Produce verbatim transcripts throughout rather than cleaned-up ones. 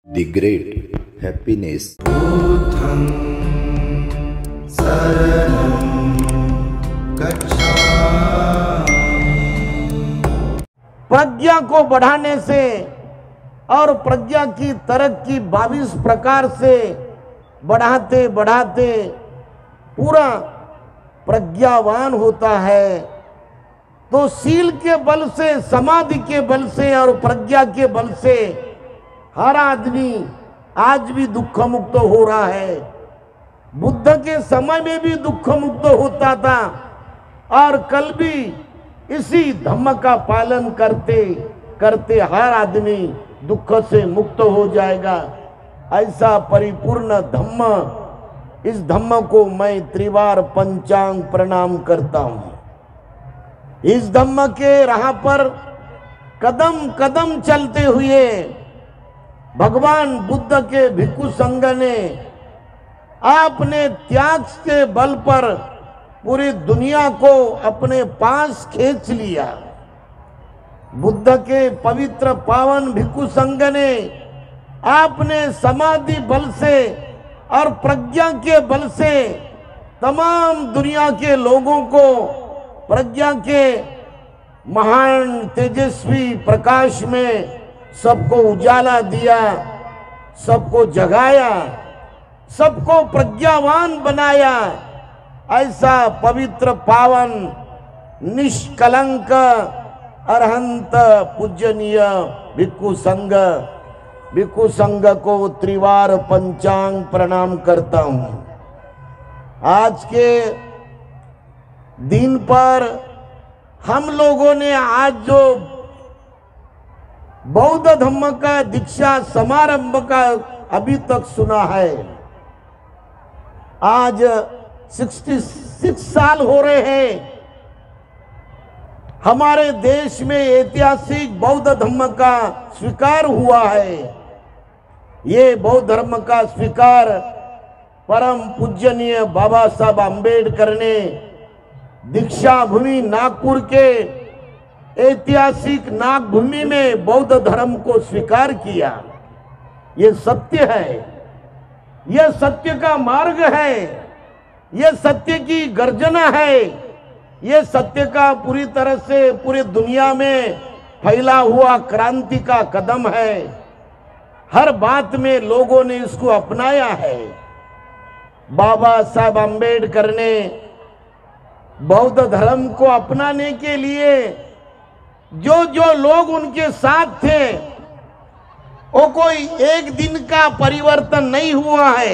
The great happiness. बुद्धं शरणं गच्छामि। प्रज्ञा को बढ़ाने से और प्रज्ञा की तरक्की बाईस प्रकार से बढ़ाते बढ़ाते पूरा प्रज्ञावान होता है, तो शील के बल से, समाधि के बल से और प्रज्ञा के बल से हर आदमी आज भी दुख मुक्त हो रहा है। बुद्ध के समय में भी दुख मुक्त होता था और कल भी इसी धम्म का पालन करते करते हर आदमी दुख से मुक्त हो जाएगा। ऐसा परिपूर्ण धम्म, इस धम्म को मैं त्रिवार पंचांग प्रणाम करता हूं। इस धम्म के राह पर कदम कदम चलते हुए भगवान बुद्ध के भिक्षु संघ ने आपने त्याग के बल पर पूरी दुनिया को अपने पास खींच लिया। बुद्ध के पवित्र पावन भिक्षु संघ ने आपने समाधि बल से और प्रज्ञा के बल से तमाम दुनिया के लोगों को प्रज्ञा के महान तेजस्वी प्रकाश में सबको उजाला दिया, सबको जगाया, सबको प्रज्ञावान बनाया। ऐसा पवित्र पावन निष्कलंक अरहंत पूजनीय भिक्षु संघ भिक्षु संघ को त्रिवार पंचांग प्रणाम करता हूं। आज के दिन पर हम लोगों ने आज जो बौद्ध धम्म का दीक्षा समारंभ का अभी तक सुना है, आज छियासठ साल हो रहे हैं हमारे देश में ऐतिहासिक बौद्ध धम्म का स्वीकार हुआ है। ये बौद्ध धर्म का स्वीकार परम पूजनीय बाबा साहब आम्बेडकर ने दीक्षा भूमि नागपुर के ऐतिहासिक नागभूमि में बौद्ध धर्म को स्वीकार किया। ये सत्य है, यह सत्य का मार्ग है, यह सत्य की गर्जना है, यह सत्य का पूरी तरह से पूरी दुनिया में फैला हुआ क्रांति का कदम है। हर बात में लोगों ने इसको अपनाया है। बाबा साहब आम्बेडकर ने बौद्ध धर्म को अपनाने के लिए जो जो लोग उनके साथ थे, वो कोई एक दिन का परिवर्तन नहीं हुआ है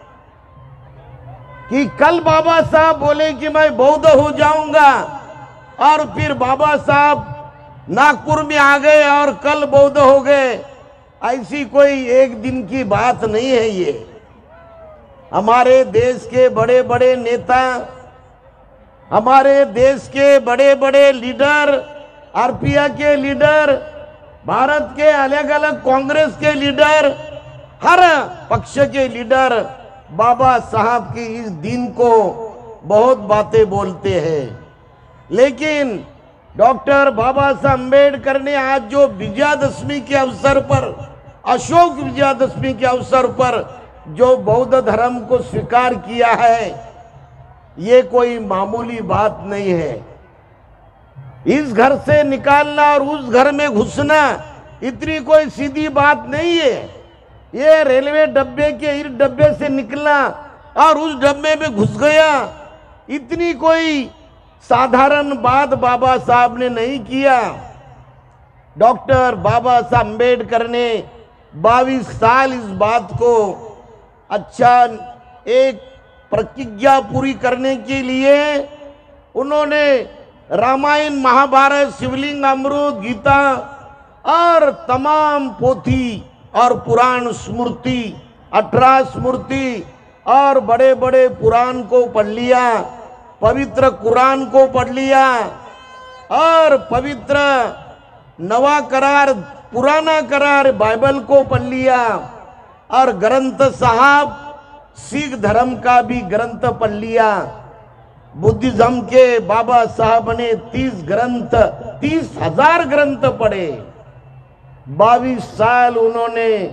कि कल बाबा साहब बोले कि मैं बौद्ध हो जाऊंगा और फिर बाबा साहब नागपुर में आ गए और कल बौद्ध हो गए। ऐसी कोई एक दिन की बात नहीं है। ये हमारे देश के बड़े बड़े नेता, हमारे देश के बड़े बड़े लीडर, आरपीआई के लीडर, भारत के अलग अलग कांग्रेस के लीडर, हर पक्ष के लीडर बाबा साहब की इस दिन को बहुत बातें बोलते हैं, लेकिन डॉक्टर बाबा साहब अम्बेडकर ने आज जो विजयादशमी के अवसर पर, अशोक विजयादशमी के अवसर पर जो बौद्ध धर्म को स्वीकार किया है, ये कोई मामूली बात नहीं है। इस घर से निकालना और उस घर में घुसना इतनी कोई सीधी बात नहीं है। ये रेलवे डब्बे के इस डब्बे से निकला और उस डब्बे में घुस गया, इतनी कोई साधारण बात बाबा साहब ने नहीं किया। डॉक्टर बाबा साहब अम्बेडकर ने बाईस साल इस बात को अच्छा एक प्रतिज्ञा पूरी करने के लिए उन्होंने रामायण, महाभारत, शिवलिंग, अमृत, गीता और तमाम पोथी और पुराण स्मृति, अठारह स्मृति और बड़े बड़े पुराण को पढ़ लिया, पवित्र कुरान को पढ़ लिया और पवित्र नवा करार, पुराना करार बाइबल को पढ़ लिया और ग्रंथ साहब सिख धर्म का भी ग्रंथ पढ़ लिया। बुद्धिज्म के बाबा साहब ने तीस ग्रंथ, तीस हजार ग्रंथ पढ़े। बाईस साल उन्होंने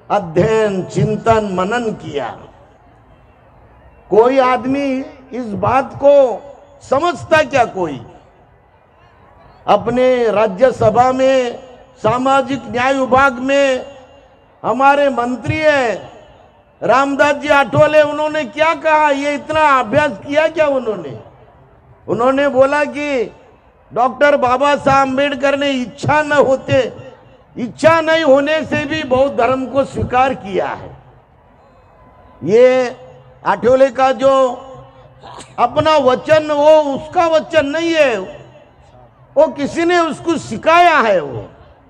अध्ययन, चिंतन, मनन किया। कोई आदमी इस बात को समझता क्या? कोई अपने राज्यसभा में सामाजिक न्याय विभाग में हमारे मंत्री है रामदास जी आठवले, उन्होंने क्या कहा? ये इतना अभ्यास किया क्या उन्होंने? उन्होंने बोला कि डॉक्टर बाबा साहब अम्बेडकर ने इच्छा न होते इच्छा नहीं होने से भी बौद्ध धर्म को स्वीकार किया है। ये आठवले का जो अपना वचन, वो उसका वचन नहीं है, वो किसी ने उसको सिखाया है। वो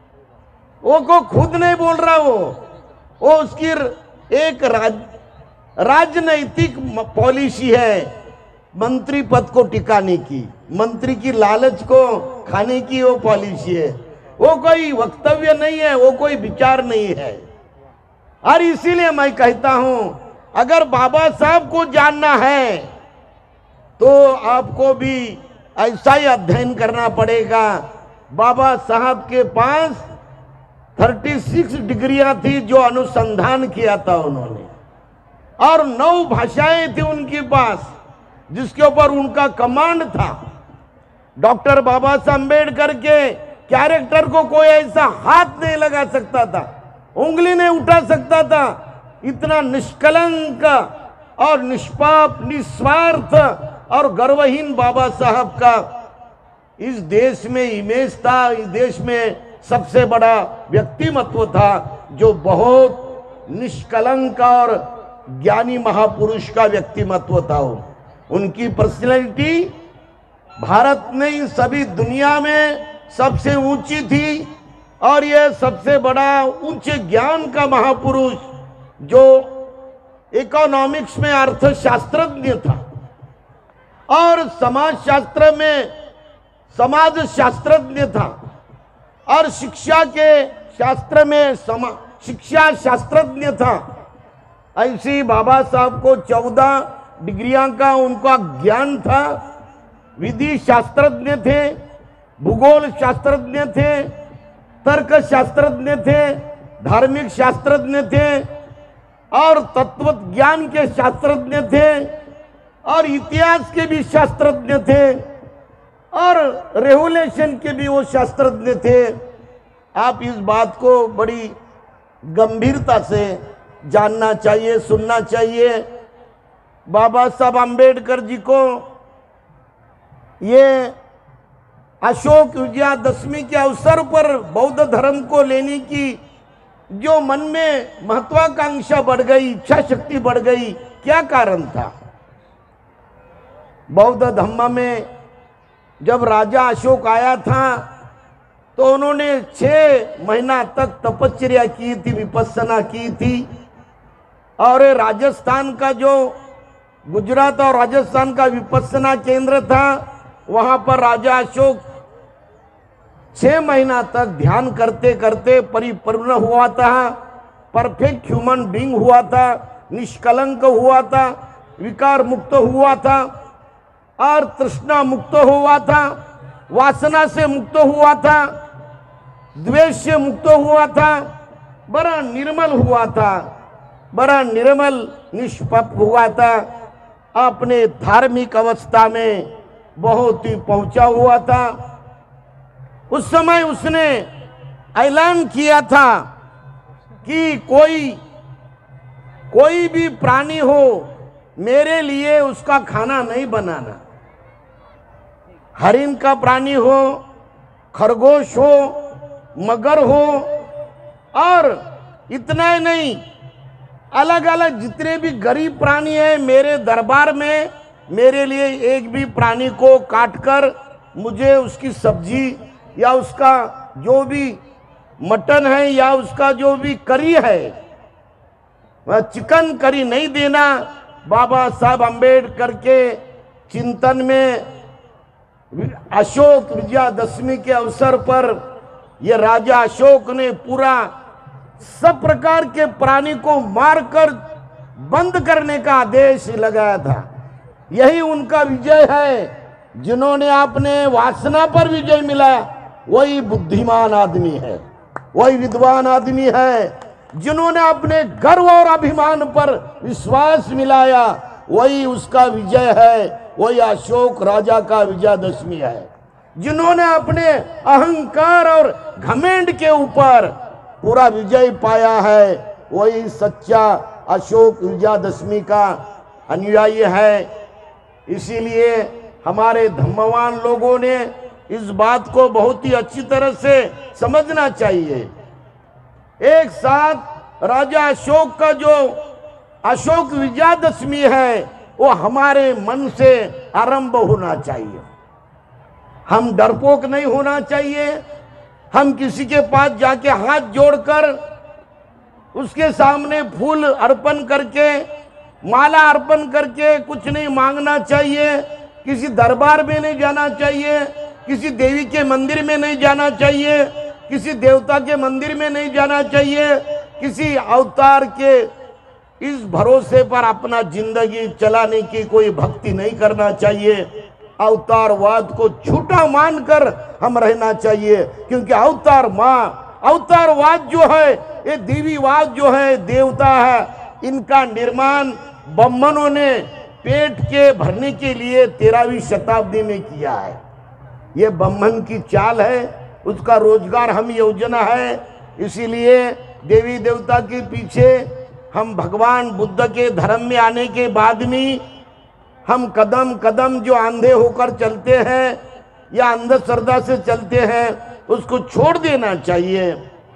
वो को खुद नहीं बोल रहा, वो वो उसकी एक राज, राजनैतिक पॉलिसी है मंत्री पद को टिकाने की, मंत्री की लालच को खाने की वो पॉलिसी है। वो कोई वक्तव्य नहीं है, वो कोई विचार नहीं है। और इसीलिए मैं कहता हूं, अगर बाबा साहब को जानना है तो आपको भी ऐसा ही अध्ययन करना पड़ेगा। बाबा साहब के पास छत्तीस डिग्रियां थी जो अनुसंधान किया था उन्होंने, और नौ भाषाएं थी उनके पास जिसके ऊपर उनका कमांड था। डॉक्टर बाबा साहब अम्बेडकर के कैरेक्टर को कोई ऐसा हाथ नहीं लगा सकता था, उंगली नहीं उठा सकता था। इतना निष्कलंक और निष्पाप, निस्वार्थ और गर्वहीन बाबा साहब का इस देश में इमेज था। इस देश में सबसे बड़ा व्यक्तिमत्व था जो बहुत निष्कलंक और ज्ञानी महापुरुष का व्यक्तिमत्व था। उनकी पर्सनैलिटी भारत में, सभी दुनिया में सबसे ऊंची थी। और यह सबसे बड़ा ऊंचे ज्ञान का महापुरुष जो इकोनॉमिक्स में अर्थशास्त्रज्ञ था और समाज शास्त्र में समाज शास्त्रज्ञ था और शिक्षा के शास्त्र में समा शिक्षा शास्त्रज्ञ था। ऐसी बाबा साहब को चौदह डिग्रियां का उनका ज्ञान था। विधि शास्त्रज्ञ थे, भूगोल शास्त्रज्ञ थे, तर्क शास्त्रज्ञ थे, धार्मिक शास्त्रज्ञ थे और तत्व ज्ञान के शास्त्रज्ञ थे और इतिहास के भी शास्त्रज्ञ थे और रेवोल्यूशन के भी वो शास्त्रज्ञ थे। आप इस बात को बड़ी गंभीरता से जानना चाहिए, सुनना चाहिए। बाबा साहब अम्बेडकर जी को ये अशोक विजयादशमी के अवसर पर बौद्ध धर्म को लेने की जो मन में महत्वाकांक्षा बढ़ गई, इच्छा शक्ति बढ़ गई, क्या कारण था? बौद्ध धम्म में जब राजा अशोक आया था तो उन्होंने छह महीना तक तपस्या की थी, विपस्सना की थी। और राजस्थान का जो गुजरात और राजस्थान का विपस्सना केंद्र था, वहां पर राजा अशोक छह महीना तक ध्यान करते करते परिपूर्ण हुआ था, परफेक्ट ह्यूमन बीइंग हुआ था, निष्कलंक हुआ था, विकार मुक्त हुआ था और तृष्णा मुक्त हुआ था, वासना से मुक्त हुआ था, द्वेष से मुक्त हुआ था, बड़ा निर्मल हुआ था, बड़ा निर्मल निष्पाप हुआ था। अपने धार्मिक अवस्था में बहुत ही पहुंचा हुआ था। उस समय उसने ऐलान किया था कि कोई कोई भी प्राणी हो, मेरे लिए उसका खाना नहीं बनाना। हरिण का प्राणी हो, खरगोश हो, मगर हो, और इतना ही नहीं, अलग अलग जितने भी गरीब प्राणी हैं मेरे दरबार में, मेरे लिए एक भी प्राणी को काटकर मुझे उसकी सब्जी या उसका जो भी मटन है या उसका जो भी करी है, वह चिकन करी नहीं देना। बाबा साहब अम्बेडकर के चिंतन में अशोक विजयादशमी के अवसर पर यह राजा अशोक ने पूरा सब प्रकार के प्राणी को मारकर बंद करने का आदेश लगाया था। यही उनका विजय है। जिन्होंने अपने वासना पर विजय मिला, वही बुद्धिमान आदमी है, वही विद्वान आदमी है। जिन्होंने अपने गर्व और अभिमान पर विश्वास मिलाया, वही उसका विजय है, वही अशोक राजा का विजयदशमी है। जिन्होंने अपने अहंकार और घमंड के ऊपर पूरा विजय पाया है, वही सच्चा अशोक विजयदशमी का अनुयायी है। इसीलिए हमारे धम्मवान लोगों ने इस बात को बहुत ही अच्छी तरह से समझना चाहिए। एक साथ राजा अशोक का जो अशोक विजयदशमी है वो हमारे मन से आरंभ होना चाहिए। हम डरपोक नहीं होना चाहिए। हम किसी के पास जाके हाथ जोड़कर उसके सामने फूल अर्पण करके, माला अर्पण करके कुछ नहीं मांगना चाहिए। किसी दरबार में नहीं जाना चाहिए, किसी देवी के मंदिर में नहीं जाना चाहिए, किसी देवता के मंदिर में नहीं जाना चाहिए, किसी अवतार के इस भरोसे पर अपना जिंदगी चलाने की कोई भक्ति नहीं करना चाहिए। अवतारवाद को झूठा मानकर हम रहना चाहिए, क्योंकि अवतार माँ अवतारवाद जो है, ये देवीवाद जो है, देवता है, इनका निर्माण ब्राह्मणों ने पेट के भरने के लिए तेरहवीं शताब्दी में किया है। ये ब्राह्मण की चाल है, उसका रोजगार हम योजना है। इसीलिए देवी देवता के पीछे हम भगवान बुद्ध के धर्म में आने के बाद में हम कदम कदम जो अंधे होकर चलते हैं या अंधश्रद्धा से चलते हैं, उसको छोड़ देना चाहिए।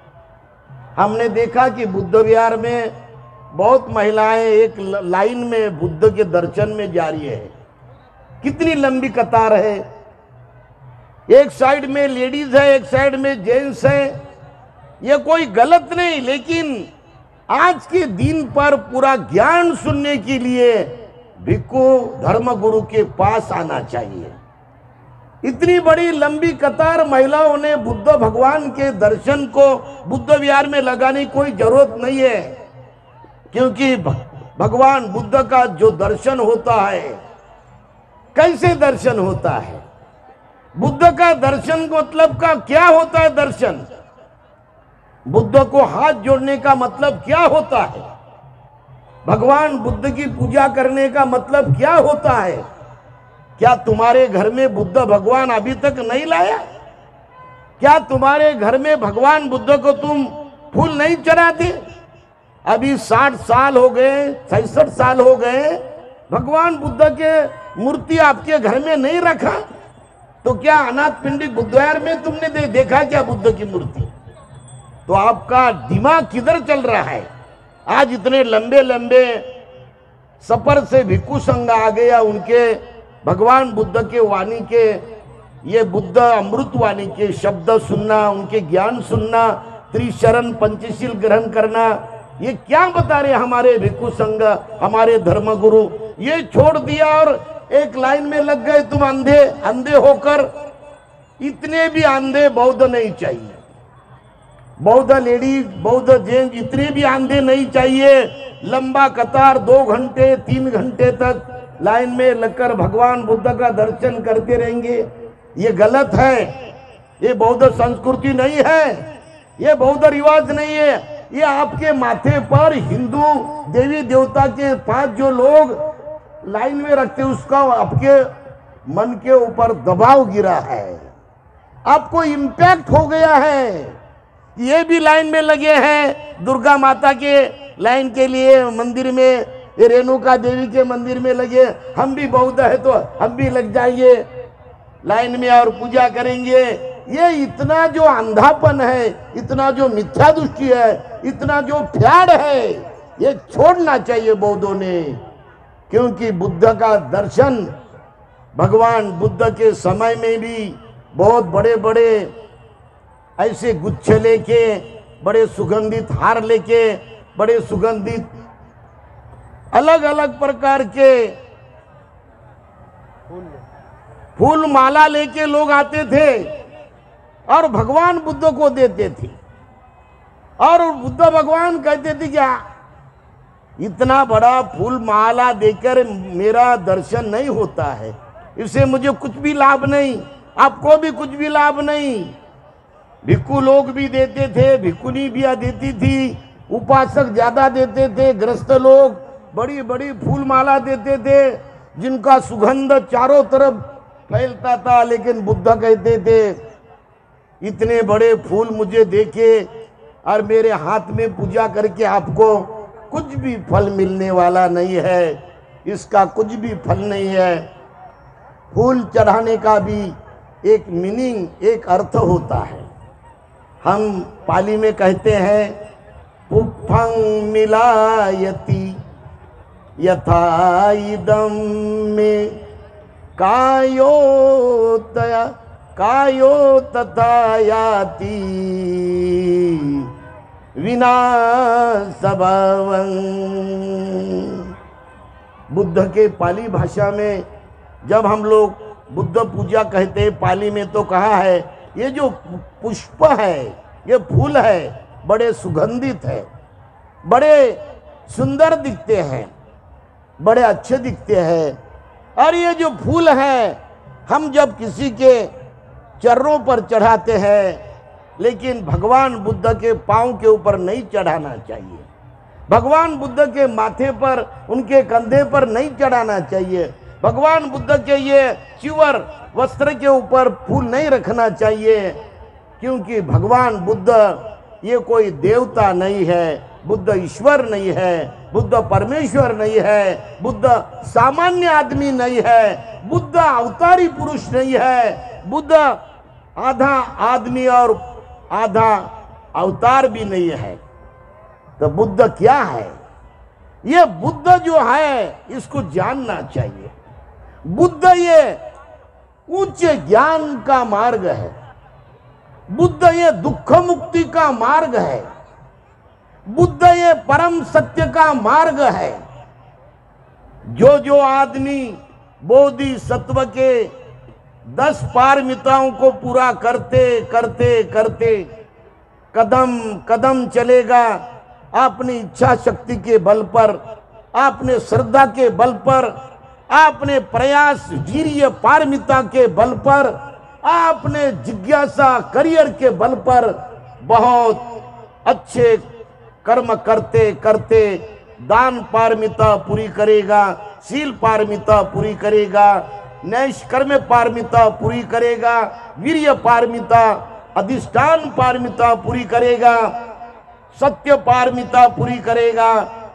हमने देखा कि बुद्ध विहार में बहुत महिलाएं एक लाइन में बुद्ध के दर्शन में जा रही है। कितनी लंबी कतार है, एक साइड में लेडीज है, एक साइड में जेंट्स है। ये कोई गलत नहीं, लेकिन आज के दिन पर पूरा ज्ञान सुनने के लिए भिक्खु धर्मगुरु के पास आना चाहिए। इतनी बड़ी लंबी कतार महिलाओं ने बुद्ध भगवान के दर्शन को बुद्ध विहार में लगाने की कोई जरूरत नहीं है, क्योंकि भगवान बुद्ध का जो दर्शन होता है, कैसे दर्शन होता है, बुद्ध का दर्शन को मतलब का क्या होता है दर्शन, बुद्ध को हाथ जोड़ने का मतलब क्या होता है, भगवान बुद्ध की पूजा करने का मतलब क्या होता है। क्या तुम्हारे घर में बुद्ध भगवान अभी तक नहीं लाया? क्या तुम्हारे घर में भगवान बुद्ध को तुम फूल नहीं चढ़ाते? अभी साठ साल हो गए, छियासठ साल हो गए, भगवान बुद्ध के मूर्ति आपके घर में नहीं रखा, तो क्या अनाथ पिंडी बुद्धविहार में तुमने दे, देखा क्या बुद्ध की मूर्ति? तो आपका दिमाग किधर चल रहा है? आज इतने लंबे लंबे सफर से भिक्खु संघ आ गया, उनके भगवान बुद्ध के वाणी के, ये बुद्ध अमृत वाणी के शब्द सुनना, उनके ज्ञान सुनना, त्रिशरण पंचशील ग्रहण करना, ये क्या बता रहे हमारे भिक्खु संघ, हमारे धर्मगुरु? ये छोड़ दिया और एक लाइन में लग गए तुम अंधे अंधे होकर। इतने भी अंधे बौद्ध नहीं चाहिए, बौद्ध लेडीज, बौद्ध जेंट्स इतने भी अंधे नहीं चाहिए। लंबा कतार दो घंटे तीन घंटे तक लाइन में लगकर भगवान बुद्ध का दर्शन करते रहेंगे, ये गलत है। ये बौद्ध संस्कृति नहीं है, ये बौद्ध रिवाज नहीं है। ये आपके माथे पर हिंदू देवी देवता के पास जो लोग लाइन में रखते, उसका आपके मन के ऊपर दबाव गिरा है, आपको इम्पैक्ट हो गया है। ये भी लाइन में लगे हैं दुर्गा माता के लाइन के लिए, मंदिर में, ये रेणुका देवी के मंदिर में लगे। हम भी बौद्ध है तो हम भी लग जाएंगे लाइन में और पूजा करेंगे। ये इतना जो अंधापन है, इतना जो मिथ्या दृष्टि है, इतना जो फ्याड है, ये छोड़ना चाहिए बौद्धों ने। क्योंकि बुद्ध का दर्शन, भगवान बुद्ध के समय में भी बहुत बड़े बड़े ऐसे गुच्छे लेके, बड़े सुगंधित हार लेके, बड़े सुगंधित अलग अलग प्रकार के फूल माला लेके लोग आते थे और भगवान बुद्ध को देते थे। और बुद्ध भगवान कहते थे क्या इतना बड़ा फूल माला देकर मेरा दर्शन नहीं होता है, इससे मुझे कुछ भी लाभ नहीं, आपको भी कुछ भी लाभ नहीं। भिक्खु लोग भी देते थे, भिक्खुनी भी देती थी, उपासक ज्यादा देते थे, ग्रस्त लोग बड़ी बड़ी फूल माला देते थे जिनका सुगंध चारों तरफ फैलता था। लेकिन बुद्ध कहते थे इतने बड़े फूल मुझे देके और मेरे हाथ में पूजा करके आपको कुछ भी फल मिलने वाला नहीं है, इसका कुछ भी फल नहीं है। फूल चढ़ाने का भी एक मीनिंग, एक अर्थ होता है। हम पाली में कहते हैं पुष्पं मिलायति यथा इदम में कायो तया कायो तथा याति विनाशभवं। बुद्ध के पाली भाषा में जब हम लोग बुद्ध पूजा कहते हैं, पाली में तो कहा है ये जो पुष्प है, ये फूल है, बड़े सुगंधित है, बड़े सुंदर दिखते हैं, बड़े अच्छे दिखते हैं। और ये जो फूल है हम जब किसी के चरणों पर चढ़ाते हैं, लेकिन भगवान बुद्ध के पांव के ऊपर नहीं चढ़ाना चाहिए, भगवान बुद्ध के माथे पर, उनके कंधे पर नहीं चढ़ाना चाहिए, भगवान बुद्ध के ये चिवर वस्त्र के ऊपर फूल नहीं रखना चाहिए। क्योंकि भगवान बुद्ध ये कोई देवता नहीं है, बुद्ध ईश्वर नहीं है, बुद्ध परमेश्वर नहीं है, बुद्ध सामान्य आदमी नहीं है, बुद्ध अवतारी पुरुष नहीं है, बुद्ध आधा आदमी और आधा अवतार भी नहीं है। तो बुद्ध क्या है? ये बुद्ध जो है इसको जानना चाहिए। बुद्ध ये ऊंचे ज्ञान का मार्ग है, बुद्ध ये दुख मुक्ति का मार्ग है, बुद्ध ये परम सत्य का मार्ग है। जो जो आदमी बोधि सत्व के दस पारमिताओं को पूरा करते करते करते कदम कदम चलेगा, अपनी इच्छा शक्ति के बल पर, अपने श्रद्धा के बल पर, अपने प्रयास वीर्य पारमिता के बल पर, अपने जिज्ञासा करियर के बल पर बहुत अच्छे कर्म करते करते दान पारमिता पूरी करेगा, शील पारमिता पूरी करेगा, नैष्कर्म्य पारमिता पूरी करेगा, वीर्य पारमिता, अधिष्ठान पारमिता पूरी करेगा, सत्य पारमिता पूरी करेगा,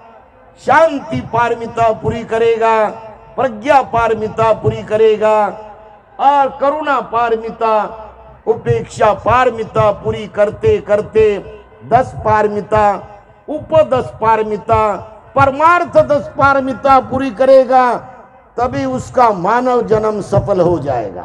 शांति पारमिता पूरी करेगा, प्रज्ञा पारमिता पूरी करेगा और करुणा पारमिता, उपेक्षा पारमिता पूरी करते करते दस पारमिता, उपदस पारमिता, परमार्थ दस पारमिता पूरी करेगा, तभी उसका मानव जन्म सफल हो जाएगा।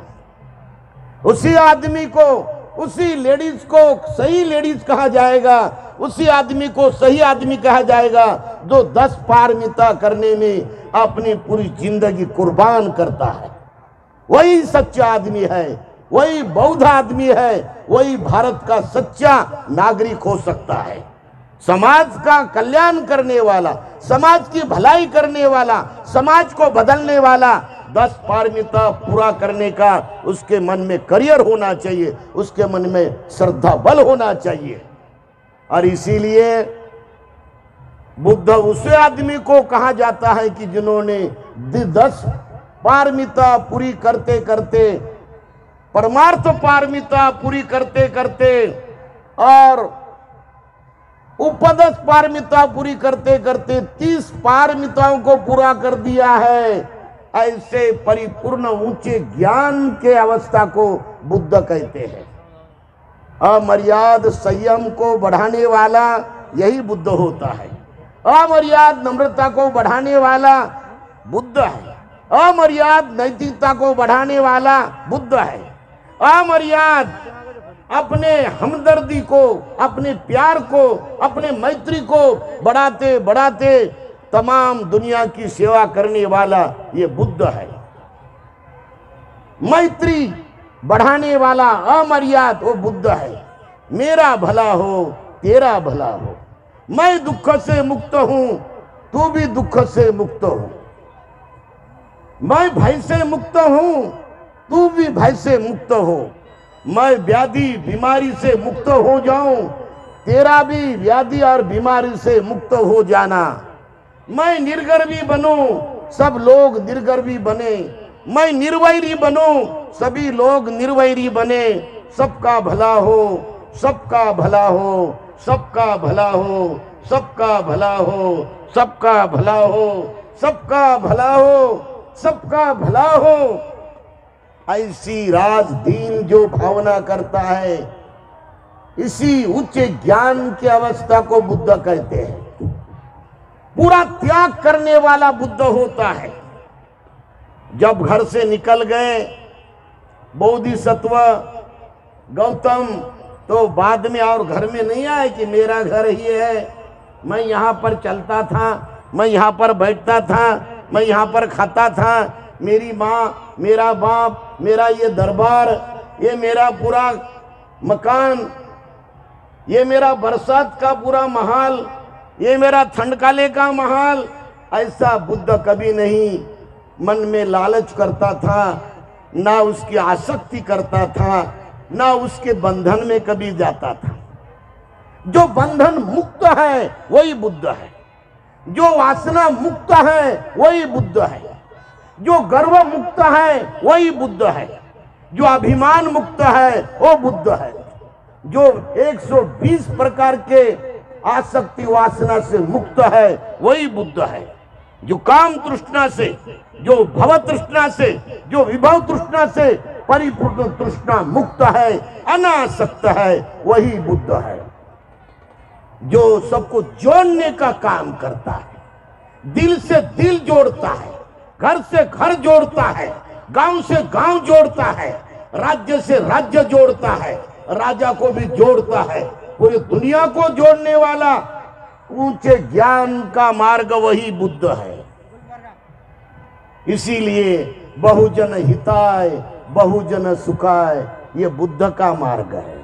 उसी आदमी को, उसी लेडीज को सही लेडीज कहा जाएगा, उसी आदमी को सही आदमी कहा जाएगा जो दस पारमिता करने में अपनी पूरी जिंदगी कुर्बान करता है। वही सच्चा आदमी है, वही बौद्ध आदमी है, वही भारत का सच्चा नागरिक हो सकता है। समाज का कल्याण करने वाला, समाज की भलाई करने वाला, समाज को बदलने वाला, दस पारमिता पूरा करने का उसके मन में करियर होना चाहिए, उसके मन में श्रद्धा बल होना चाहिए। और इसीलिए बुद्ध उस आदमी को कहा जाता है कि जिन्होंने दस पारमिता पूरी करते करते, परमार्थ पारमिता पूरी करते करते और उपदस पारमिता पूरी करते करते तीस पारमिताओं को पूरा कर दिया है। ऐसे परिपूर्ण ऊंचे ज्ञान के अवस्था को बुद्ध कहते हैं। अमर्याद संयम को बढ़ाने वाला यही बुद्ध होता है। अमर्याद नम्रता को बढ़ाने वाला बुद्ध है। अमर्याद नैतिकता को बढ़ाने वाला बुद्ध है। अमर्याद अपने हमदर्दी को, अपने प्यार को, अपने मैत्री को बढ़ाते बढ़ाते तमाम दुनिया की सेवा करने वाला ये बुद्ध है। मैत्री बढ़ाने वाला अमर्याद वो बुद्ध है। मेरा भला हो, तेरा भला हो, मैं दुख से मुक्त हूं, तू भी दुख से मुक्त हो, मैं भय से मुक्त हूं, तू भी भय से मुक्त हो, मैं व्याधि बीमारी से मुक्त हो जाऊं, तेरा भी व्याधि और बीमारी से मुक्त हो जाना। मैं निर्गर्वी बनूं, सब लोग निर्गर्वी बने। मैं निर्वैरी बनूं, सभी लोग निर्वैरी बने। सबका भला हो, सबका भला हो, सबका भला हो, सबका भला हो, सबका भला हो, सबका भला हो, सबका भला हो। ऐसी राज दीन जो भावना करता है, इसी उच्च ज्ञान की अवस्था को बुद्ध कहते हैं। पूरा त्याग करने वाला बुद्ध होता है। जब घर से निकल गए बोधिसत्व गौतम, तो बाद में और घर में नहीं आए कि मेरा घर ही है, मैं यहाँ पर चलता था, मैं यहाँ पर बैठता था, मैं यहाँ पर खाता था, मेरी माँ, मेरा बाप, मेरा ये दरबार, ये मेरा पूरा मकान, ये मेरा बरसात का पूरा महल, ये मेरा ठंडकाले का महल। ऐसा बुद्ध कभी नहीं मन में लालच करता था, ना उसकी आसक्ति करता था, ना उसके बंधन में कभी जाता था। जो बंधन मुक्त है वही बुद्ध है, जो वासना मुक्त है वही बुद्ध है, जो गर्व मुक्त है वही बुद्ध है, जो अभिमान मुक्त है वो बुद्ध है, जो एक सौ बीस प्रकार के आसक्ति वासना से मुक्त है वही बुद्ध है, जो काम तृष्णा से, जो भव तृष्णा से, जो विभव तृष्णा से परिपूर्ण तृष्णा मुक्त है, अनासक्त है, वही बुद्ध है। जो सबको जोड़ने का काम करता है, दिल से दिल जोड़ता है, घर से घर जोड़ता है, गांव से गांव जोड़ता है, राज्य से राज्य जोड़ता है, राजा को भी जोड़ता है, पूरी दुनिया को जोड़ने वाला ऊंचे ज्ञान का मार्ग वही बुद्ध है। इसीलिए बहुजन हिताय बहुजन सुखाय ये बुद्ध का मार्ग है।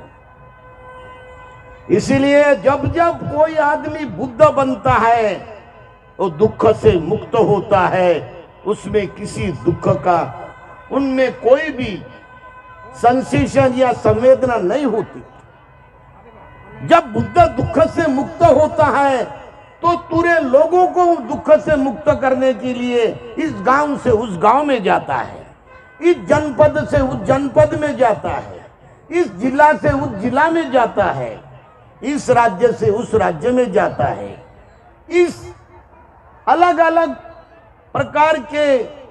इसीलिए जब जब कोई आदमी बुद्ध बनता है वो दुख से मुक्त होता है, उसमें किसी दुख का, उनमें कोई भी सेंसेशन या संवेदना नहीं होती। जब बुद्ध दुख से मुक्त होता है तो पूरे लोगों को दुख से मुक्त करने के लिए इस गांव से उस गांव में जाता है, इस जनपद से उस जनपद में जाता है, इस जिला से उस जिला में जाता है, इस राज्य से उस राज्य में जाता है। इस अलग अलग प्रकार के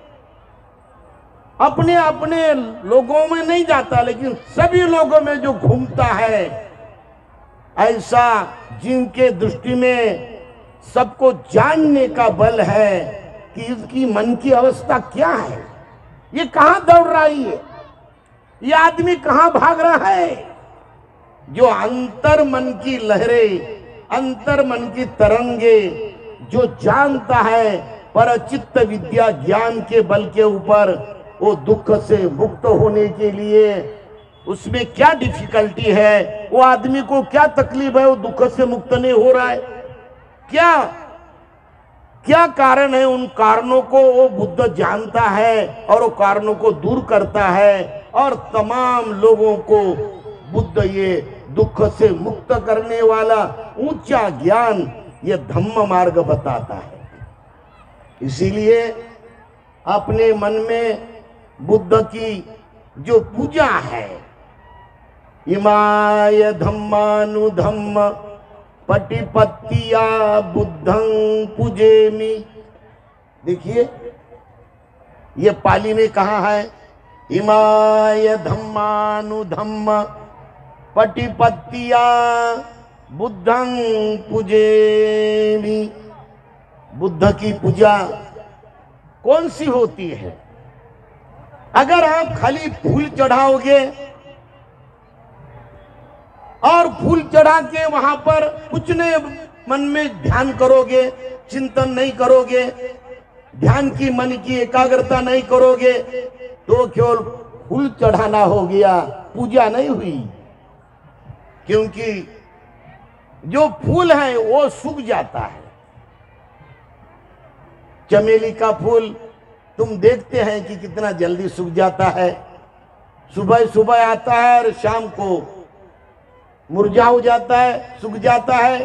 अपने अपने लोगों में नहीं जाता, लेकिन सभी लोगों में जो घूमता है, ऐसा जिनके दृष्टि में सबको जानने का बल है कि इसकी मन की अवस्था क्या है, ये कहां दौड़ रही है, ये आदमी कहां भाग रहा है। जो अंतर मन की लहरें, अंतर मन की तरंगे जो जानता है परचित्त विद्या ज्ञान के बल के ऊपर, वो दुख से मुक्त होने के लिए उसमें क्या डिफिकल्टी है, वो आदमी को क्या तकलीफ है, वो दुख से मुक्त नहीं हो रहा है, क्या क्या कारण है, उन कारणों को वो बुद्ध जानता है और वो कारणों को दूर करता है, और तमाम लोगों को बुद्ध ये दुख से मुक्त करने वाला ऊंचा ज्ञान, ये धम्म मार्ग बताता है। इसीलिए अपने मन में बुद्ध की जो पूजा है, इमाय धम्मानुधम्म पटिपत्तिया बुद्धं पूजेमि। देखिए ये पाली में कहा है, इमाय धम्मानुधम्म पटिपत्तिया बुद्धं पूजेमि। बुद्ध की पूजा कौन सी होती है? अगर आप खाली फूल चढ़ाओगे और फूल चढ़ा के वहां पर कुछ नहीं मन में ध्यान करोगे, चिंतन नहीं करोगे, ध्यान की मन की एकाग्रता नहीं करोगे, तो केवल फूल चढ़ाना हो गया, पूजा नहीं हुई। क्योंकि जो फूल है वो सूख जाता है। चमेली का फूल तुम देखते हैं कि कितना जल्दी सूख जाता है, सुबह सुबह आता है और शाम को मुरझा हो जाता है, सूख जाता है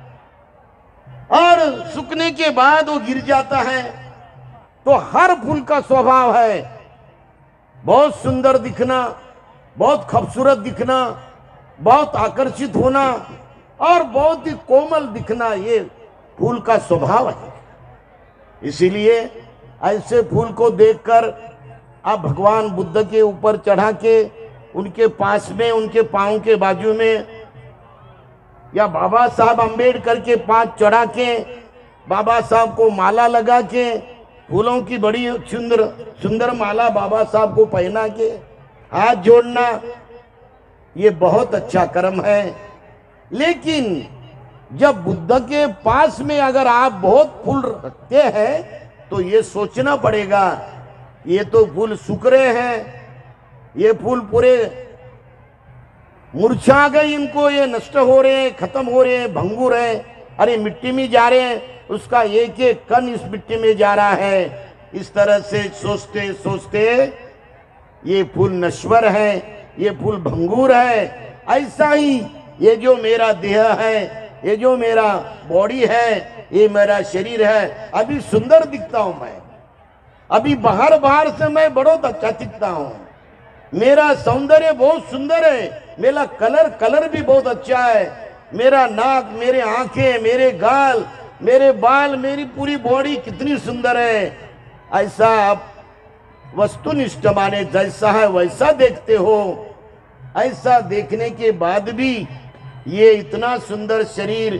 और सूखने के बाद वो गिर जाता है। तो हर फूल का स्वभाव है बहुत सुंदर दिखना, बहुत खूबसूरत दिखना, बहुत आकर्षित होना और बहुत ही कोमल दिखना, ये फूल का स्वभाव है। इसीलिए ऐसे फूल को देखकर आप भगवान बुद्ध के ऊपर चढ़ा के उनके पास में, उनके पांव के बाजू में, या बाबा साहब अम्बेडकर के पांव चढ़ा के बाबा साहब को माला लगा के, फूलों की बड़ी सुंदर सुंदर माला बाबा साहब को पहना के हाथ जोड़ना, ये बहुत अच्छा कर्म है। लेकिन जब बुद्ध के पास में अगर आप बहुत फूल रखते हैं तो ये सोचना पड़ेगा, ये तो फूल सूख रहे हैं, ये फूल पूरे मुरझा गए, इनको ये नष्ट हो रहे हैं, खत्म हो रहे हैं, भंगुर है, अरे मिट्टी में जा रहे हैं, उसका एक एक कण इस मिट्टी में जा रहा है। इस तरह से सोचते सोचते ये फूल नश्वर है, ये फूल भंगुर है। ऐसा ही ये जो मेरा देह है, ये जो मेरा बॉडी है, ये मेरा शरीर है, अभी सुंदर दिखता हूं मैं, अभी बाहर बाहर से मैं बहुत अच्छा दिखता हूं, मेरा सौंदर्य बहुत सुंदर है, मेरा कलर कलर भी बहुत अच्छा है, मेरा नाक, मेरे आंखें, मेरे गाल, मेरे बाल, मेरी पूरी बॉडी कितनी सुंदर है। ऐसा आप वस्तुनिष्ठ माने जैसा है वैसा देखते हो। ऐसा देखने के बाद भी ये इतना सुंदर शरीर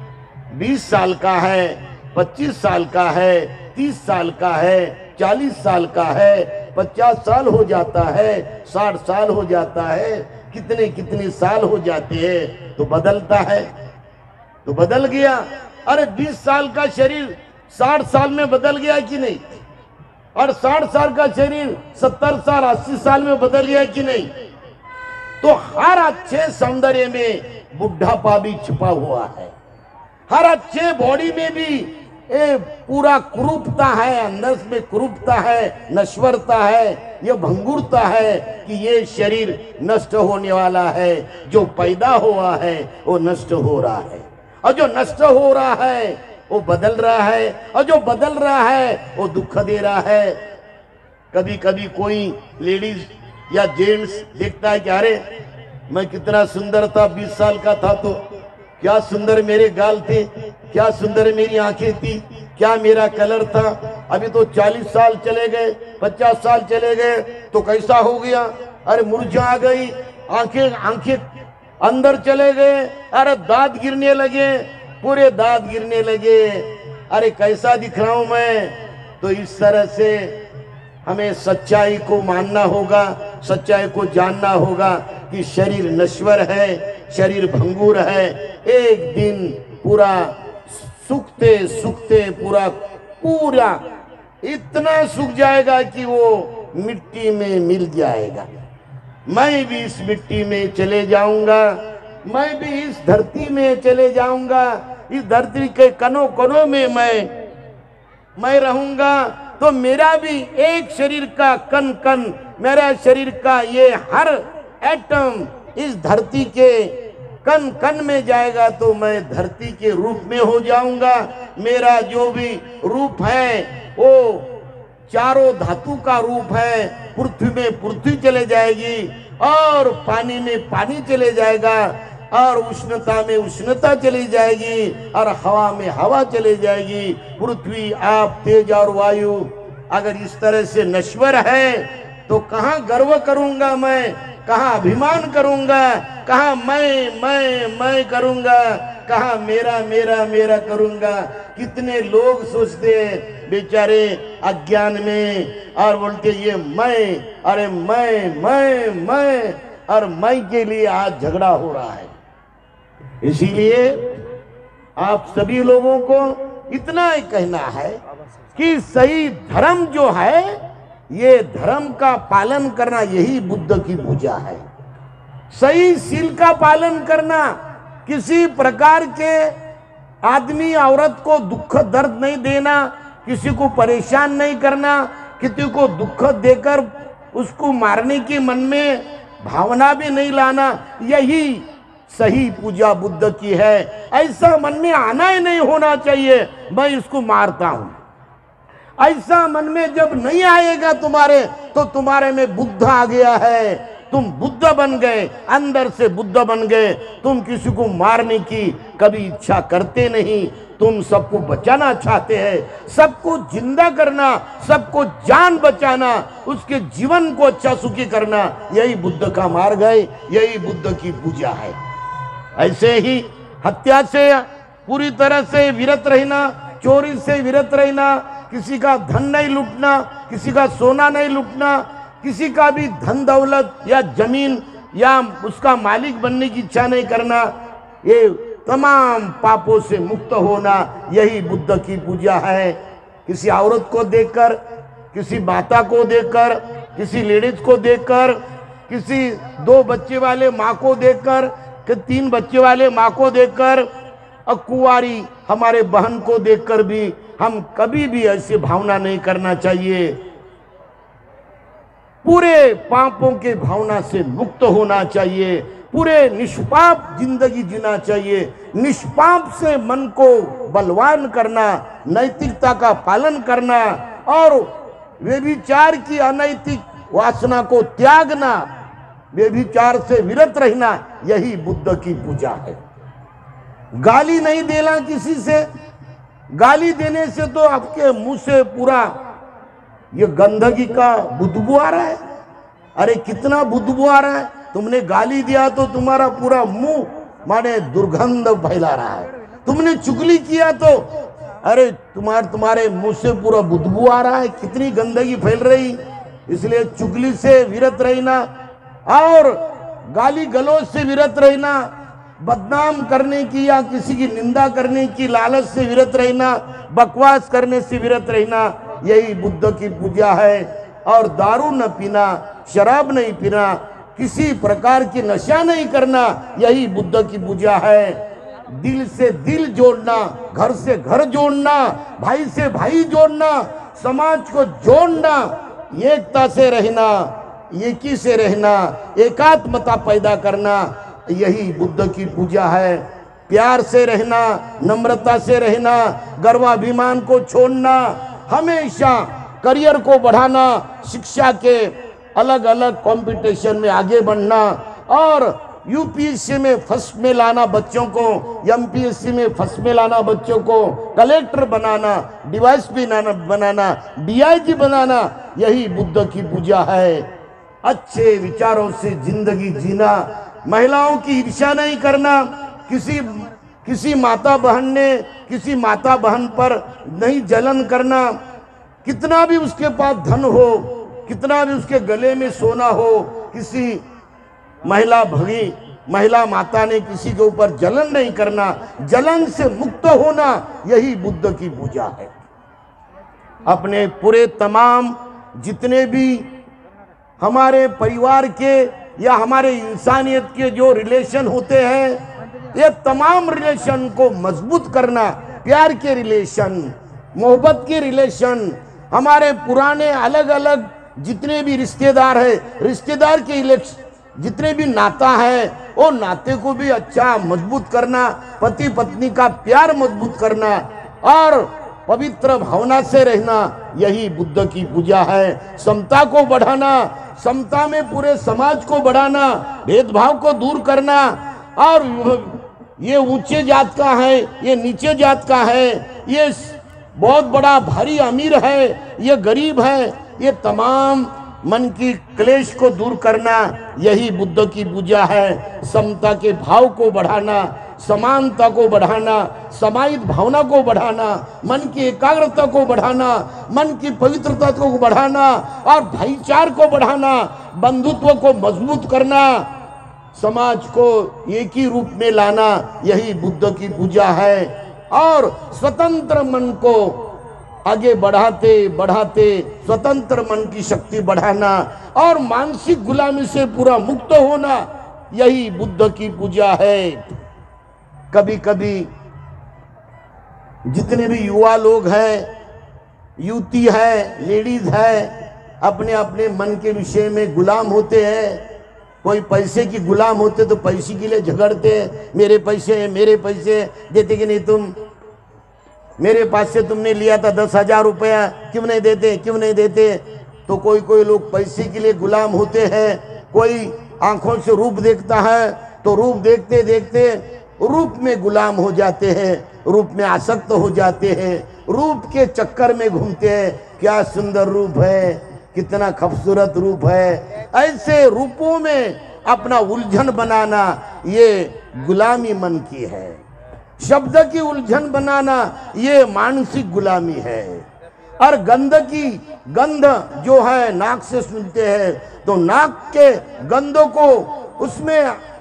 बीस साल का है, पच्चीस साल का है, तीस साल का है, चालीस साल का है, पचास साल हो जाता है, साठ साल हो जाता है, कितने कितने साल हो जाते हैं, तो बदलता है। तो बदल गया। अरे बीस साल का शरीर साठ साल में बदल गया कि नहीं, और साठ साल का शरीर सत्तर साल अस्सी साल में बदल गया कि नहीं। तो हर अच्छे सौंदर्य में बुढ़ापा भी छुपा हुआ है, हर अच्छे बॉडी में भी ए पूरा कुरूपता है, अंदर में कुरूपता है, नश्वरता है, ये भंगुरता है कि ये शरीर नष्ट होने वाला है, जो पैदा हुआ है वो नष्ट हो रहा है, और जो नष्ट हो रहा है वो बदल रहा है, और जो बदल रहा है वो दुख दे रहा है। कभी कभी कोई लेडीज या जेंट्स देखता है कि अरे मैं कितना सुंदर था, बीस साल का था तो क्या सुंदर मेरे गाल थे, क्या सुंदर मेरी आंखें थी, क्या मेरा कलर था, अभी तो चालीस साल चले गए, पचास साल चले गए तो कैसा हो गया, अरे मुरझा गई, आंखें आंखें अंदर चले गए, अरे दांत गिरने लगे, पूरे दांत गिरने लगे, अरे कैसा दिख रहा हूं मैं। तो इस तरह से हमें सच्चाई को मानना होगा, सच्चाई को जानना होगा कि शरीर नश्वर है, शरीर भंगुर है, एक दिन पूरा सूखते सूखते पूरा पूरा इतना सूख जाएगा कि वो मिट्टी में मिल जाएगा। मैं भी इस मिट्टी में चले जाऊंगा, मैं भी इस धरती में चले जाऊंगा, इस धरती के कनों कनों में मैं मैं रहूंगा। तो मेरा भी एक शरीर का कण कण, मेरा शरीर का ये हर एटम इस धरती के कण कण में जाएगा, तो मैं धरती के रूप में हो जाऊंगा। मेरा जो भी रूप है वो चारों धातु का रूप है, पृथ्वी में पृथ्वी चले जाएगी, और पानी में पानी चले जाएगा, और उष्णता में उष्णता चली जाएगी, और हवा में हवा चली जाएगी। पृथ्वी, आप, तेज और वायु अगर इस तरह से नश्वर है तो कहाँ गर्व करूंगा मैं, कहाँ अभिमान करूंगा, कहाँ मैं मैं मैं करूंगा, कहाँ मेरा मेरा मेरा करूंगा। कितने लोग सोचते हैं बेचारे अज्ञान में और बोलते ये मैं, अरे मैं मैं मैं और मैं के लिए आज झगड़ा हो रहा है। इसीलिए आप सभी लोगों को इतना ही कहना है कि सही धर्म जो है, ये धर्म का पालन करना, यही बुद्ध की पूजा है। सही शील का पालन करना, किसी प्रकार के आदमी औरत को दुख दर्द नहीं देना, किसी को परेशान नहीं करना, किसी को दुख देकर उसको मारने के मन में भावना भी नहीं लाना, यही सही पूजा बुद्ध की है। ऐसा मन में आना ही नहीं होना चाहिए मैं इसको मारता हूं। ऐसा मन में जब नहीं आएगा तुम्हारे, तो तुम्हारे में बुद्ध आ गया है, तुम बुद्ध बन गए, अंदर से बुद्ध बन गए। तुम किसी को मारने की कभी इच्छा करते नहीं, तुम सबको बचाना चाहते हैं, सबको जिंदा करना, सबको जान बचाना, उसके जीवन को अच्छा सुखी करना, यही बुद्ध का मार्ग है, यही बुद्ध की पूजा है। ऐसे ही हत्या से पूरी तरह से विरत रहना, चोरी से विरत रहना, किसी का धन नहीं लूटना, किसी का सोना नहीं लूटना, किसी का भी धन दौलत या जमीन या उसका मालिक बनने की इच्छा नहीं करना, ये तमाम पापों से मुक्त होना, यही बुद्ध की पूजा है। किसी औरत को देखकर, किसी माता को देखकर, किसी लेडीज को देखकर, किसी दो बच्चे वाले माँ को देखकर, कि तीन बच्चे वाले माँ को देखकर, और कुंवारी हमारे बहन को देखकर भी हम कभी भी ऐसी भावना नहीं करना चाहिए। पूरे पापों के भावना से मुक्त होना चाहिए, पूरे निष्पाप जिंदगी जीना चाहिए। निष्पाप से मन को बलवान करना, नैतिकता का पालन करना और व्यभिचार की अनैतिक वासना को त्यागना, व्यभिचार से विरत रहना, यही बुद्ध की पूजा है। गाली नहीं देना किसी से, गाली देने से तो आपके मुंह से पूरा ये गंदगी का बुदबू आ रहा है। अरे कितना बुदबू आ रहा है, तुमने गाली दिया तो तुम्हारा पूरा मुंह माने दुर्गंध फैला रहा है। तुमने चुगली किया तो अरे तुम्हारे तुम्हारे मुंह से पूरा बुदबू आ रहा है, कितनी गंदगी फैल रही। इसलिए चुगली से विरत रहना और गाली गलौज से विरत रहना, बदनाम करने की या किसी की निंदा करने की लालच से विरत रहना, बकवास करने से विरत रहना, यही बुद्ध की पूजा है। और दारू न पीना, शराब नहीं पीना, किसी प्रकार की नशा नहीं करना, यही बुद्ध की पूजा है। दिल से दिल जोड़ना, घर से घर जोड़ना, भाई से भाई जोड़ना, समाज को जोड़ना, एकता से रहना, एकी से रहना, एकात्मता पैदा करना, यही बुद्ध की पूजा है। प्यार से रहना, नम्रता से रहना, गर्वाभिमान को छोड़ना, हमेशा करियर को बढ़ाना, शिक्षा के अलग अलग कंपटीशन में आगे बढ़ना और यूपीएससी में फर्स्ट में लाना बच्चों को, एमपीएससी में फर्स्ट में लाना बच्चों को, कलेक्टर बनाना, डीवाईएसपी बनाना, डीआईजी बनाना, यही बुद्ध की पूजा है। अच्छे विचारों से जिंदगी जीना, महिलाओं की ईर्ष्या नहीं करना, किसी किसी माता बहन ने किसी माता बहन पर नहीं जलन करना, कितना भी उसके पास धन हो, कितना भी उसके गले में सोना हो, किसी महिला भगी महिला माता ने किसी के ऊपर जलन नहीं करना, जलन से मुक्त होना, यही बुद्ध की पूजा है। अपने पूरे तमाम जितने भी हमारे परिवार के या हमारे इंसानियत के जो रिलेशन होते हैं, ये तमाम रिलेशन को मजबूत करना, प्यार के रिलेशन, मोहब्बत के रिलेशन, हमारे पुराने अलग अलग जितने भी रिश्तेदार है, रिश्तेदार के जितने भी नाता है, वो नाते को भी अच्छा मजबूत करना, पति पत्नी का प्यार मजबूत करना और पवित्र भावना से रहना, यही बुद्ध की पूजा है। समता को बढ़ाना, समता में पूरे समाज को बढ़ाना, भेदभाव को दूर करना और ये ऊंचे जात का है, ये नीचे जात का है, ये बहुत बड़ा भारी अमीर है, ये गरीब है, ये तमाम मन की क्लेश को दूर करना, यही बुद्ध की पूजा है। समता के भाव को बढ़ाना, समानता को बढ़ाना, समाहित भावना को बढ़ाना, मन की एकाग्रता को बढ़ाना, मन की पवित्रता को बढ़ाना और भाईचार को बढ़ाना, बंधुत्व को मजबूत करना, समाज को एक ही रूप में लाना, यही बुद्ध की पूजा है। और स्वतंत्र मन को आगे बढ़ाते बढ़ाते स्वतंत्र मन की शक्ति बढ़ाना और मानसिक गुलामी से पूरा मुक्त होना, यही बुद्ध की पूजा है। कभी कभी जितने भी युवा लोग हैं, युवती है, लेडीज है, अपने अपने मन के विषय में गुलाम होते हैं, कोई पैसे की गुलाम होते तो पैसे के लिए झगड़ते, मेरे पैसे मेरे पैसे देते कि नहीं तुम, मेरे पास से तुमने लिया था दस हजार रुपया क्यों नहीं देते क्यों नहीं देते। तो कोई कोई लोग पैसे के लिए गुलाम होते हैं। कोई आंखों से रूप देखता है तो रूप देखते देखते रूप में गुलाम हो जाते हैं, रूप में आसक्त हो जाते हैं, रूप के चक्कर में घूमते हैं। क्या सुंदर रूप है, कितना खूबसूरत रूप है। ऐसे रूपों में अपना उलझन बनाना ये गुलामी मन की है। शब्द की उलझन बनाना ये मानसिक गुलामी है। और गंध की गंध जो है नाक से सुनते हैं तो नाक के गंधों को उसमें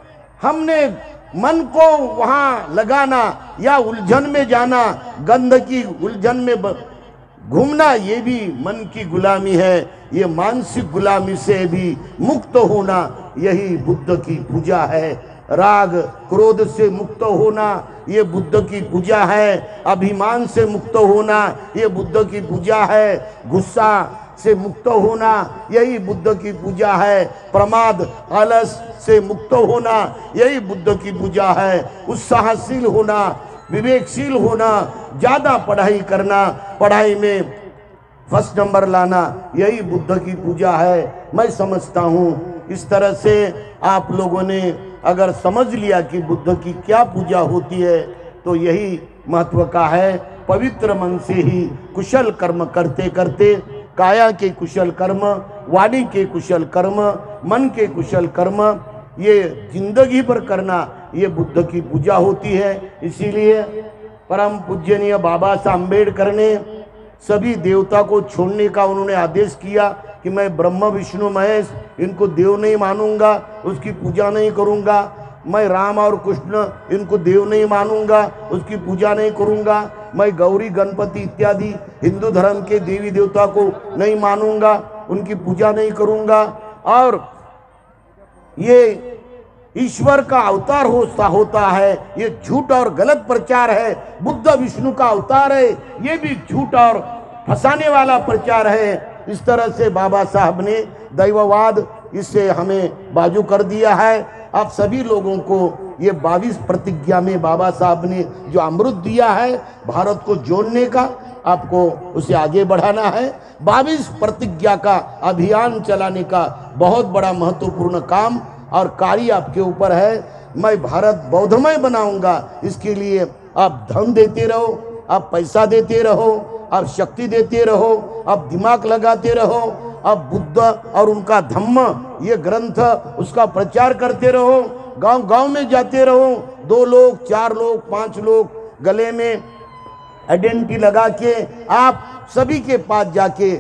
हमने मन को वहां लगाना या उलझन में जाना, गंध की उलझन में घूमना, ये भी मन की गुलामी है। ये मानसिक गुलामी से भी मुक्त होना यही बुद्ध की पूजा है। राग क्रोध से मुक्त होना ये बुद्ध की पूजा है। अभिमान से मुक्त होना ये बुद्ध की पूजा है। गुस्सा से मुक्त होना यही बुद्ध की पूजा है। प्रमाद आलस से मुक्त होना यही बुद्ध की पूजा है। उत्साहशील होना, विवेकशील होना, ज्यादा पढ़ाई करना, पढ़ाई में फर्स्ट नंबर लाना यही बुद्ध की पूजा है। मैं समझता हूँ इस तरह से आप लोगों ने अगर समझ लिया कि बुद्ध की क्या पूजा होती है तो यही महत्व का है। पवित्र मन से ही कुशल कर्म करते करते, काया के कुशल कर्म, वाणी के कुशल कर्म, मन के कुशल कर्म, ये जिंदगी भर करना ये बुद्ध की पूजा होती है। इसीलिए परम पूजनीय बाबा साहब अम्बेडकर ने सभी देवता को छोड़ने का उन्होंने आदेश किया कि मैं ब्रह्म विष्णु महेश इनको देव नहीं मानूंगा, उसकी पूजा नहीं करूंगा। मैं राम और कृष्ण इनको देव नहीं मानूंगा, उसकी पूजा नहीं करूंगा। मैं गौरी गणपति इत्यादि हिंदू धर्म के देवी देवता को नहीं मानूंगा, उनकी पूजा नहीं करूंगा। और ये ईश्वर का अवतार होता होता है, ये झूठ और गलत प्रचार है। बुद्ध विष्णु का अवतार है, ये भी झूठ और फंसाने वाला प्रचार है। इस तरह से बाबा साहब ने दैववाद इससे हमें बाजू कर दिया है। आप सभी लोगों को ये बाईस प्रतिज्ञा में बाबा साहब ने जो अमृत दिया है भारत को जोड़ने का, आपको उसे आगे बढ़ाना है। बाईस प्रतिज्ञा का अभियान चलाने का बहुत बड़ा महत्वपूर्ण काम और कार्य आपके ऊपर है। मैं भारत बौद्धमय बनाऊंगा, इसके लिए आप धन देते रहो, आप पैसा देते रहो, आप शक्ति देते रहो, आप दिमाग लगाते रहो, आप बुद्ध और उनका धम्म ये ग्रंथ उसका प्रचार करते रहो, गांव गांव में जाते रहो। दो लोग, चार लोग, पांच लोग गले में आइडेंटिटी लगा के आप सभी के पास जाके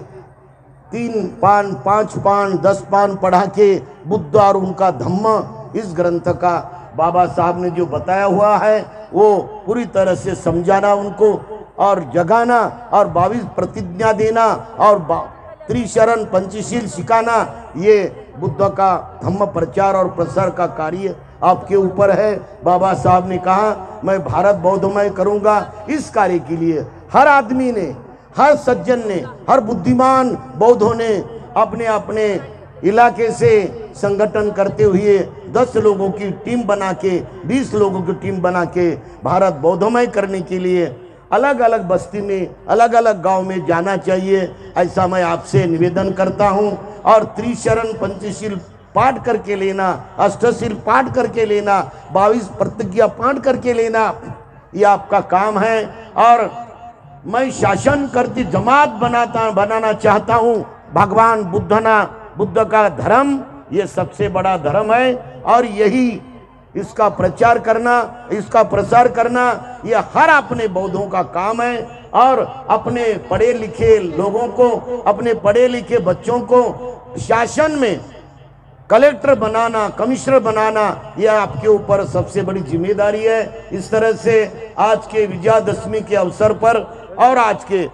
तीन पान, पांच पान, दस पान पढ़ा के बुद्ध और उनका धम्म इस ग्रंथ का बाबा साहब ने जो बताया हुआ है वो पूरी तरह से समझाना उनको और जगाना और बाईस प्रतिज्ञा देना और त्रिशरण पंचशील सिखाना, ये बुद्ध का धम्म प्रचार और प्रसार का कार्य आपके ऊपर है। बाबा साहब ने कहा मैं भारत बौद्धमय करूंगा। इस कार्य के लिए हर आदमी ने, हर सज्जन ने, हर बुद्धिमान बौद्धों ने अपने अपने इलाके से संगठन करते हुए दस लोगों की टीम बना के, बीस लोगों की टीम बना के भारत बौद्धमय करने के लिए अलग अलग बस्ती में, अलग अलग गांव में जाना चाहिए, ऐसा मैं आपसे निवेदन करता हूं। और त्रिशरण पंचशील पाठ करके लेना, अष्टशील पाठ करके लेना, बाईस प्रतिज्ञा पाठ करके लेना, ये आपका काम है। और मैं शासन करती जमात बनाता बनाना चाहता हूं। भगवान बुद्ध ना बुद्ध का धर्म ये सबसे बड़ा धर्म है और यही इसका प्रचार करना, इसका प्रसार करना ये हर अपने बौद्धों का काम है। और अपने पढ़े लिखे लोगों को, अपने पढ़े लिखे बच्चों को शासन में कलेक्टर बनाना, कमिश्नर बनाना, यह आपके ऊपर सबसे बड़ी जिम्मेदारी है। इस तरह से आज के विजयादशमी के अवसर पर और आज के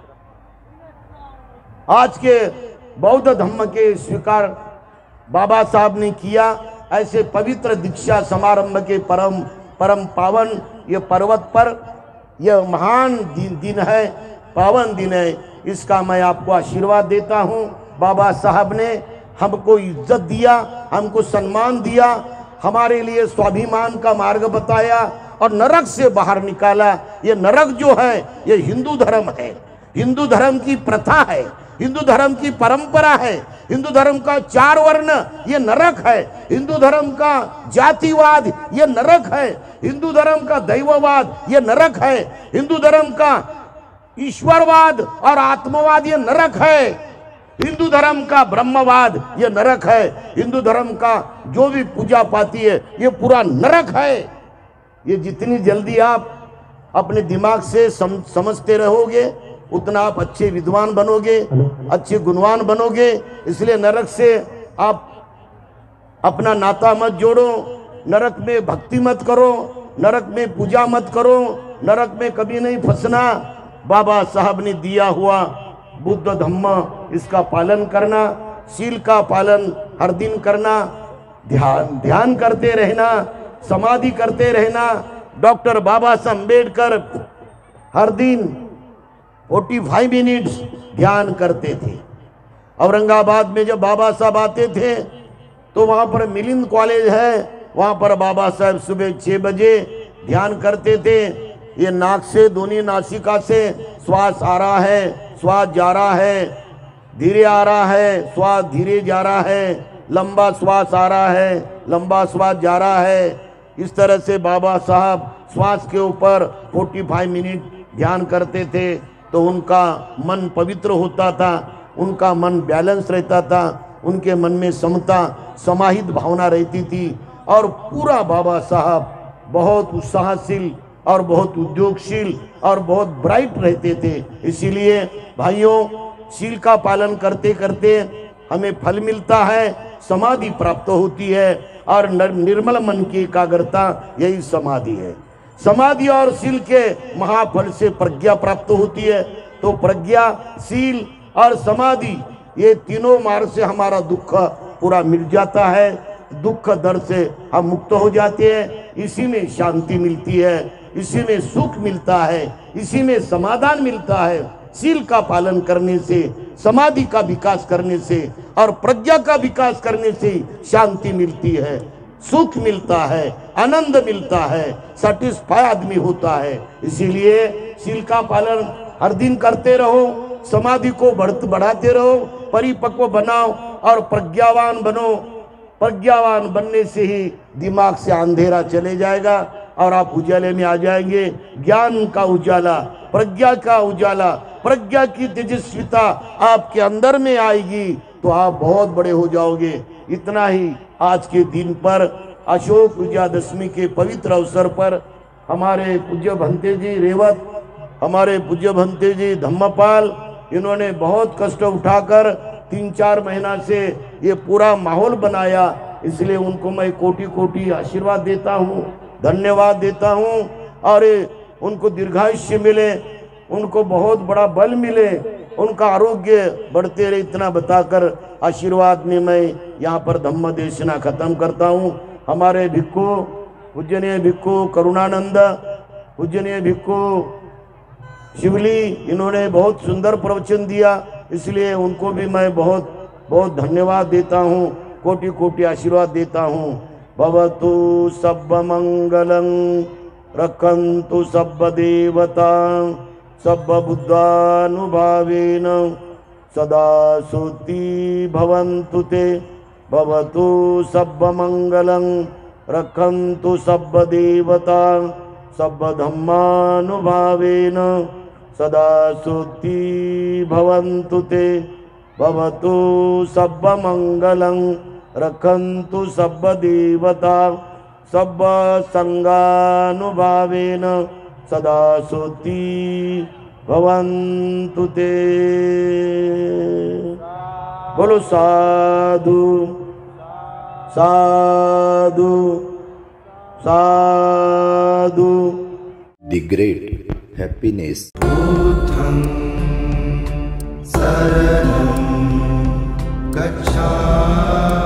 आज के बौद्ध धम्म के स्वीकार बाबा साहब ने किया। ऐसे पवित्र दीक्षा समारंभ के परम परम पावन ये पर्वत पर यह महान दिन, दिन है, पावन दिन है, इसका मैं आपको आशीर्वाद देता हूँ। बाबा साहब ने हमको इज्जत दिया, हमको सम्मान दिया, हमारे लिए स्वाभिमान का मार्ग बताया और नरक से बाहर निकाला। ये नरक जो है ये हिंदू धर्म है, हिंदू धर्म की प्रथा है, हिंदू धर्म की परंपरा है, हिंदू धर्म का चार वर्ण ये नरक है, हिंदू धर्म का जातिवाद ये नरक है, हिंदू धर्म का दैववाद ये नरक है, हिंदू धर्म का ईश्वरवाद और आत्मवाद ये नरक है, हिंदू धर्म का ब्रह्मवाद ये नरक है, हिंदू धर्म का जो भी पूजा पाती है ये पूरा नरक है। ये जितनी जल्दी आप अपने दिमाग से सम, समझते रहोगे उतना आप अच्छे विद्वान बनोगे, अच्छे गुणवान बनोगे। इसलिए नरक से आप अपना नाता मत जोड़ो, नरक में भक्ति मत करो, नरक में पूजा मत करो, नरक में कभी नहीं फंसना। बाबा साहब ने दिया हुआ बुद्ध धम्म इसका पालन करना, शील का पालन हर दिन करना, ध्यान ध्यान करते रहना, समाधि करते रहना। डॉक्टर बाबा साहब अम्बेडकर हर दिन पैंतालीस मिनट ध्यान करते थे। औरंगाबाद में जब बाबा साहब आते थे तो वहाँ पर मिलिंद कॉलेज है, वहाँ पर बाबा साहब सुबह छः बजे ध्यान करते थे। ये नाक से, दोनों नासिका से श्वास आ रहा है, श्वास जा रहा है, धीरे आ रहा है, श्वास धीरे जा रहा है, लंबा श्वास आ रहा है, लंबा श्वास जा रहा है। इस तरह से बाबा साहब श्वास के ऊपर पैंतालीस मिनट ध्यान करते थे तो उनका मन पवित्र होता था, उनका मन बैलेंस रहता था, उनके मन में समता समाहित भावना रहती थी और पूरा बाबा साहब बहुत उत्साहशील और बहुत उद्योगशील और बहुत ब्राइट रहते थे। इसीलिए भाइयों, शील का पालन करते करते हमें फल मिलता है, समाधि प्राप्त होती है और निर्मल मन की एकाग्रता यही समाधि है। समाधि और शील के महाफल से प्रज्ञा प्राप्त होती है। तो प्रज्ञा, शील और समाधि ये तीनों मार्ग से हमारा दुख पूरा मिट जाता है, दुख दर्द से हम मुक्त हो जाते हैं। इसी में शांति मिलती है, इसी में सुख मिलता है, इसी में समाधान मिलता है। शील का पालन करने से, समाधि का विकास करने से और प्रज्ञा का विकास करने से शांति मिलती है, सुख मिलता है, आनंद मिलता है, सेटिस्फाई आदमी होता है। इसीलिए शील का पालन हर दिन करते रहो, समाधि को बढ़ते बढ़ाते रहो, परिपक्व बनाओ और प्रज्ञावान बनो। प्रज्ञावान बनने से ही दिमाग से अंधेरा चले जाएगा और आप उजाले में आ जाएंगे। ज्ञान का उजाला, प्रज्ञा का उजाला, प्रज्ञा की तेजस्विता आपके अंदर में आएगी तो आप बहुत बड़े हो जाओगे। इतना ही आज के दिन पर अशोक विजयादशमी के पवित्र अवसर पर हमारे पूज्य भंते जी रेवत, हमारे पूज्य भंते जी धम्मपाल, इन्होंने बहुत कष्ट उठाकर तीन चार महीना से ये पूरा माहौल बनाया। इसलिए उनको मैं कोटि कोटि आशीर्वाद देता हूँ, धन्यवाद देता हूँ और उनको दीर्घायुष्य मिले, उनको बहुत बड़ा बल मिले, उनका आरोग्य बढ़ते रहे। इतना बताकर आशीर्वाद में मैं यहाँ पर धम्म देशना खत्म करता हूँ। हमारे भिक्खु, पूजनीय भिक्खु करुणानंद, पूजनीय भिक्खु शिवली, इन्होंने बहुत सुंदर प्रवचन दिया, इसलिए उनको भी मैं बहुत बहुत धन्यवाद देता हूँ, कोटि कोटि आशीर्वाद देता हूँ। भवतु सब मंगलं रक्षन्तु सब देवता सब बुद्धानुभावेन सदा सुति भवन्तु ते। भवतु सब मंगलं रक्षन्तु सब देवता सब धम्मानुभावेन सदा सुति भवन्तु ते। भवतु सब मंगलं रक्षन्तु सब देवता सब संगानुभावेन सदा सुति भवन्तु ते। बोलो साधु साधु साधु। The great happiness. बुद्धं शरणं गच्छामि।